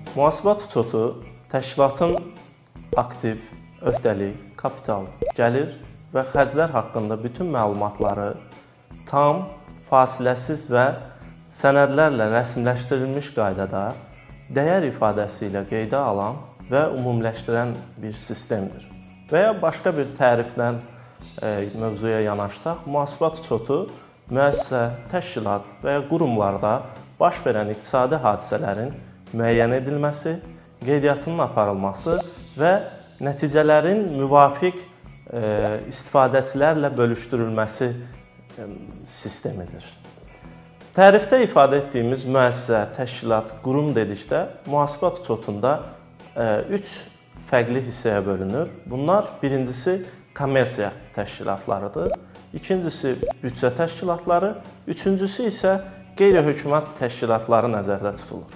Mühasibat uçotu təşkilatın aktiv, öhdəlik, kapital, gəlir və xərclər haqqında bütün məlumatları tam, fasiləsiz və sənədlərlə rəsmiləşdirilmiş qaydada dəyər ifadəsi ilə qeydə alan və ümumiləşdirən bir sistemdir. Və ya başqa bir təriflə mövzuya yanaşsaq, mühasibat uçotu müəssisə, təşkilat və ya qurumlarda baş verən iqtisadi hadisələrin müəyyən edilməsi, qeydiyyatının aparılması və nəticələrin müvafiq istifadəçilərlə bölüşdürülməsi sistemidir. Tərifdə ifadə etdiyimiz müəssisə, təşkilat, qurum dedikdə mühasibat uçotunda 3 fərqli hissəyə bölünür. Bunlar birincisi kommersiya təşkilatlarıdır, ikincisi büdcə təşkilatları, üçüncüsü isə qeyri-hökumət təşkilatları nəzərdə tutulur.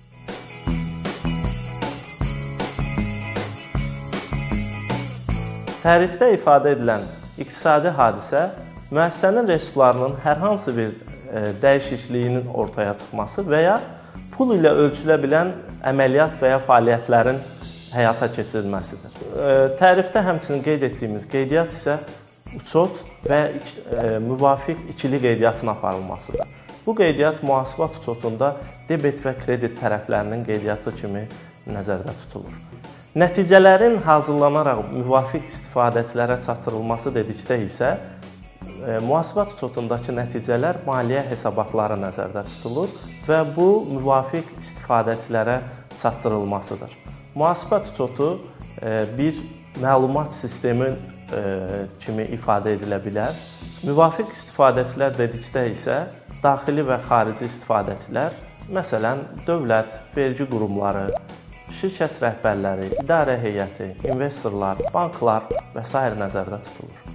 Tərifdə ifadə edilən iqtisadi hadisə müəssisənin resurslarının hər hansı bir dəyişikliyin ortaya çıxması və ya pul ilə ölçülə bilən əməliyyat və ya fəaliyyətlərin həyata keçirilməsidir. Tərifdə həmçinin qeyd etdiyimiz qeydiyyat isə uçot və müvafiq ikili qeydiyyatın aparılmasıdır. Bu qeydiyyat mühasibat uçotunda debet və kredit tərəflərinin qeydiyyatı kimi nəzərdə tutulur. Nəticələrin hazırlanaraq müvafiq istifadəçilərə çatdırılması dedikdə isə mühasibat uçotundakı nəticələr maliyyə hesabatları nəzərdə tutulur və bu müvafiq istifadəçilərə çatdırılmasıdır. Mühasibat uçotu bir məlumat sistemi kimi ifadə edilə bilər. Müvafiq istifadəçilər dedikdə isə daxili və xarici istifadəçilər, məsələn, dövlət, vergi qurumları, şirkət rəhbərləri, idarə heyəti, investorlar, banklar və s. nəzərdə tutulur.